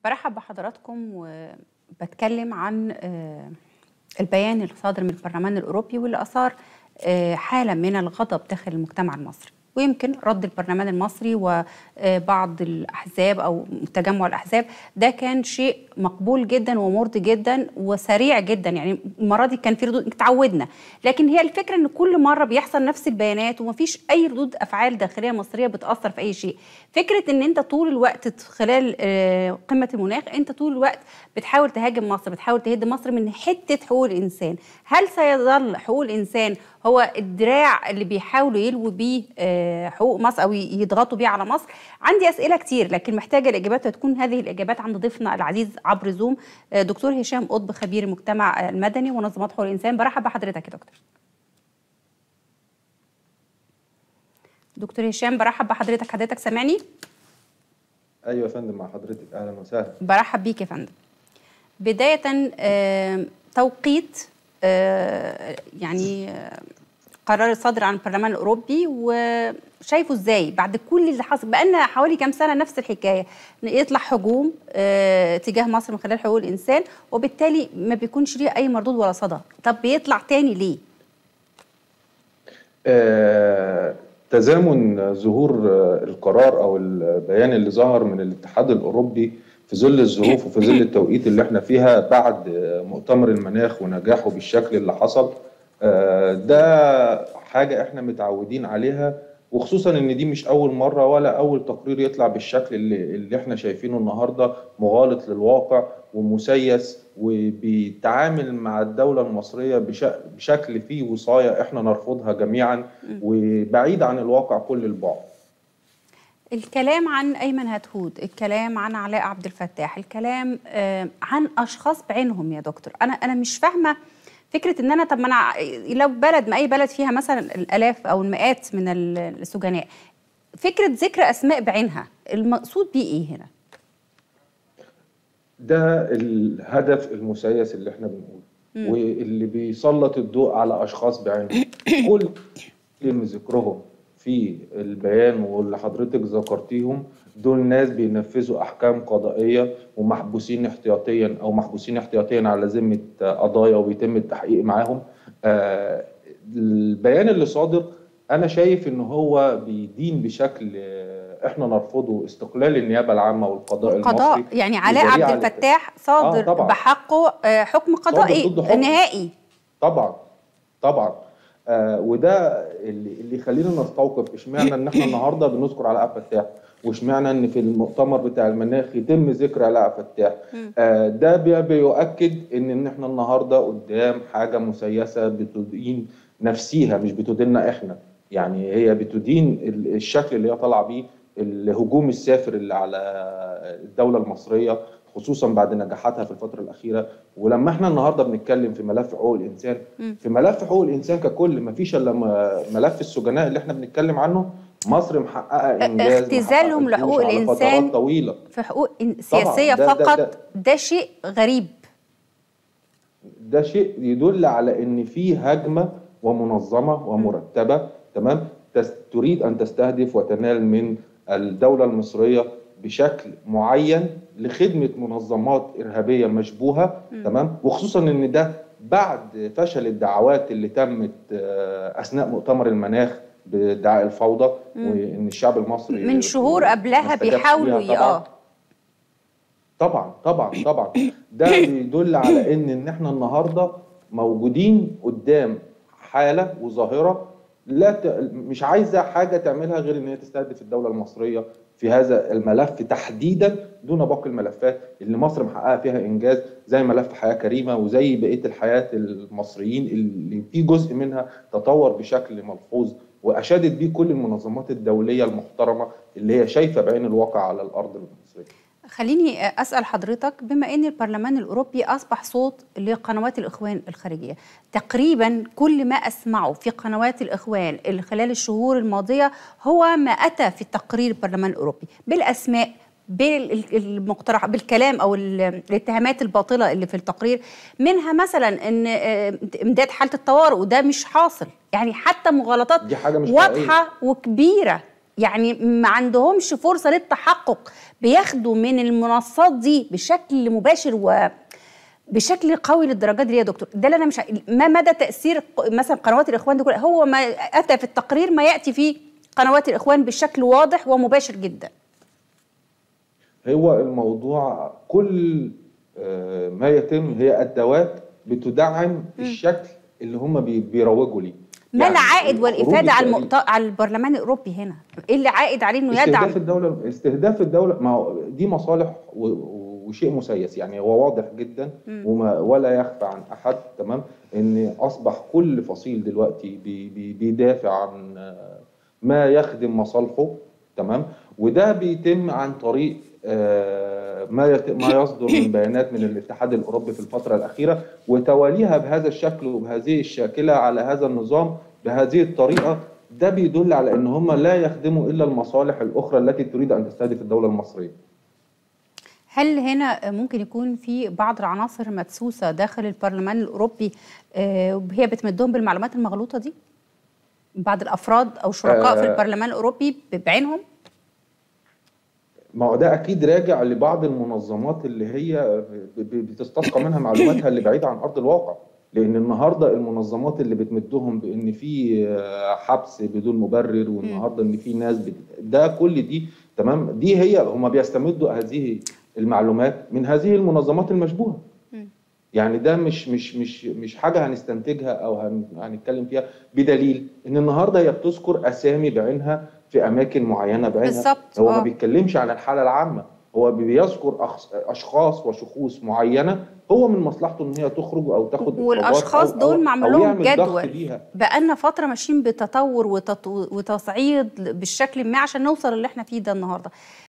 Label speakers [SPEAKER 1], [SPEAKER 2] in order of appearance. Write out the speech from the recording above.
[SPEAKER 1] برحب بحضراتكم وبتكلم عن البيان اللي صادر من البرلمان الأوروبي واللي أثار حالة من الغضب داخل المجتمع المصري، ويمكن رد البرلمان المصري وبعض الأحزاب أو تجمع الأحزاب ده كان شيء مقبول جدا ومرضي جدا وسريع جدا. يعني المرة دي كان في ردود تعودنا، لكن هي الفكرة إن كل مرة بيحصل نفس البيانات ومفيش أي ردود أفعال داخلية مصرية بتأثر في أي شيء. فكرة إن أنت طول الوقت خلال قمة المناخ أنت طول الوقت بتحاول تهاجم مصر، بتحاول تهد مصر من حتة حقوق الإنسان. هل سيظل حقوق الإنسان هو الدراع اللي بيحاولوا يلووا بيه حقوق مصر أو يضغطوا بيه على مصر؟ عندي أسئلة كتير لكن محتاجة الإجابات، وتكون هذه الإجابات عند ضيفنا العزيز عبر زوم دكتور هشام قطب، خبير المجتمع المدني ومنظمات حقوق الإنسان. برحب بحضرتك يا دكتور. دكتور هشام برحب بحضرتك، حضرتك سامعني؟
[SPEAKER 2] ايوه يا فندم، مع حضرتك، اهلا وسهلا.
[SPEAKER 1] برحب بيك يا فندم. بداية توقيت يعني قرار صادر عن البرلمان الأوروبي، وشايفه ازاي بعد كل اللي حصل؟ بقالنا حوالي كام سنة نفس الحكاية، يطلع هجوم تجاه مصر من خلال حقوق الإنسان وبالتالي ما بيكونش ليه أي مردود ولا صدى. طب بيطلع تاني ليه؟
[SPEAKER 2] تزامن ظهور القرار أو البيان اللي ظهر من الاتحاد الأوروبي في ظل الظروف وفي ظل التوقيت اللي احنا فيها بعد مؤتمر المناخ ونجاحه بالشكل اللي حصل، ده حاجة احنا متعودين عليها، وخصوصا ان دي مش اول مرة ولا اول تقرير يطلع بالشكل اللي احنا شايفينه النهاردة، مغالط للواقع ومسيس وبيتعامل مع الدولة المصرية بشكل فيه وصاية احنا نرفضها جميعا وبعيد عن الواقع كل البعد.
[SPEAKER 1] الكلام عن أيمن هدهود، الكلام عن علاء عبد الفتاح، الكلام عن أشخاص بعينهم يا دكتور. أنا مش فاهمة فكرة إن أنا، طب ما أنا لو بلد، ما أي بلد فيها مثلا الآلاف أو المئات من السجناء، فكرة ذكر أسماء بعينها المقصود بيه إيه هنا؟
[SPEAKER 2] ده الهدف المسيس اللي احنا بنقوله واللي بيسلط الضوء على أشخاص بعينهم. كل اللي ذكرهم في البيان واللي حضرتك ذكرتيهم دول ناس بينفذوا احكام قضائيه ومحبوسين احتياطيا او محبوسين احتياطيا على ذمه قضايا وبيتم التحقيق معاهم. البيان اللي صادر انا شايف ان هو بيدين بشكل احنا نرفضه استقلال النيابه العامه والقضاء المصري.
[SPEAKER 1] يعني علاء عبد الفتاح صادر بحقه حكم قضائي نهائي.
[SPEAKER 2] طبعا وده اللي يخلينا نستوقف اشمعنى ان احنا النهارده بنذكر علاء عبد الفتاح، واشمعنى ان في المؤتمر بتاع المناخ يتم ذكر علاء عبد الفتاح. ده بيؤكد ان احنا النهارده قدام حاجه مسيسه بتدين نفسيها، مش بتديننا احنا. يعني هي بتدين الشكل اللي هي طالعه بيه، الهجوم السافر اللي على الدوله المصريه خصوصا بعد نجاحاتها في الفترة الأخيرة. ولما احنا النهارده بنتكلم في ملف حقوق الإنسان، في ملف حقوق الإنسان ككل، ما فيش إلا ملف السجناء اللي احنا بنتكلم عنه. مصر محققة إنجاز،
[SPEAKER 1] اختزالهم لحقوق الإنسان
[SPEAKER 2] طويلة
[SPEAKER 1] في حقوق سياسية فقط. ده شيء غريب،
[SPEAKER 2] ده شيء يدل على إن في هجمة ومنظمة ومرتبة، تمام، تريد أن تستهدف وتنال من الدولة المصرية بشكل معين لخدمة منظمات إرهابية مشبوهة، تمام. وخصوصا ان ده بعد فشل الدعوات اللي تمت أثناء مؤتمر المناخ بادعاء الفوضى، وان الشعب المصري
[SPEAKER 1] من شهور قبلها بيحاولوا
[SPEAKER 2] طبعا ده بيدل على ان احنا النهارده موجودين قدام حالة وظاهرة مش عايزة حاجة تعملها غير ان هي تستهدف الدولة المصرية في هذا الملف تحديدا دون باقي الملفات اللي مصر محققه فيها انجاز، زي ملف حياه كريمه وزي بقيه الحياه المصريين اللي في جزء منها تطور بشكل ملحوظ، واشادت بيه كل المنظمات الدوليه المحترمه اللي هي شايفه بعين الواقع على الارض المصريه.
[SPEAKER 1] خليني أسأل حضرتك، بما أن البرلمان الأوروبي أصبح صوت لقنوات الإخوان الخارجية، تقريبا كل ما أسمعه في قنوات الإخوان خلال الشهور الماضية هو ما أتى في تقرير البرلمان الأوروبي بالأسماء، بالمقترح، بالكلام أو الاتهامات الباطلة اللي في التقرير، منها مثلا أن إمداد حالة الطوارئ وده مش حاصل. يعني حتى مغالطات
[SPEAKER 2] دي حاجة مش
[SPEAKER 1] واضحة وكبيرة يعني ما عندهمش فرصه للتحقق، بياخدوا من المنصات دي بشكل مباشر وبشكل قوي للدرجات دي يا دكتور. ده اللي انا مش ما مدى تاثير مثلا قنوات الاخوان دي كلها؟ هو ما اتى في التقرير ما ياتي فيه قنوات الاخوان بشكل واضح ومباشر جدا.
[SPEAKER 2] هو الموضوع كل ما يتم هي ادوات بتدعم الشكل اللي هم بيروجوا ليه.
[SPEAKER 1] ما
[SPEAKER 2] يعني
[SPEAKER 1] العائد والافاده على البرلمان الاوروبي هنا؟ ايه اللي عائد عليه انه يدعم
[SPEAKER 2] استهداف الدوله؟ ما هو دي مصالح وشيء مسيس، يعني هو واضح جدا ولا يخفى عن احد، تمام، ان اصبح كل فصيل دلوقتي بيدافع عن ما يخدم مصالحه، تمام، وده بيتم عن طريق ما يصدر من بيانات من الاتحاد الاوروبي في الفتره الاخيره، وتواليها بهذا الشكل وبهذه الشاكله على هذا النظام بهذه الطريقه. ده بيدل على ان هم لا يخدموا الا المصالح الاخرى التي تريد ان تستهدف الدوله المصريه.
[SPEAKER 1] هل هنا ممكن يكون في بعض العناصر مدسوسه داخل البرلمان الاوروبي هي بتمدهم بالمعلومات المغلوطه دي؟ بعض الافراد او شركاء في البرلمان الاوروبي بعينهم؟
[SPEAKER 2] ما هو ده اكيد راجع لبعض المنظمات اللي هي بتستسقى منها معلوماتها اللي بعيده عن ارض الواقع، لان النهارده المنظمات اللي بتمدهم بان في حبس بدون مبرر، والنهارده ان في ناس ده كل دي، تمام، دي هي هم بيستمدوا هذه المعلومات من هذه المنظمات المشبوهه. يعني ده مش حاجه هنستنتجها او هنتكلم فيها، بدليل ان النهارده هي بتذكر اسامي بعينها في اماكن معينه بعينها.
[SPEAKER 1] بالظبط.
[SPEAKER 2] هو ما بيتكلمش عن الحاله العامه، هو بيذكر اشخاص وشخوص معينه هو من مصلحته ان هي تخرج او تاخد
[SPEAKER 1] والاشخاص دول معمول لهم جدول. بقالنا
[SPEAKER 2] فتره
[SPEAKER 1] ماشيين بتطور وتصعيد بالشكل ما عشان نوصل اللي احنا فيه ده النهارده.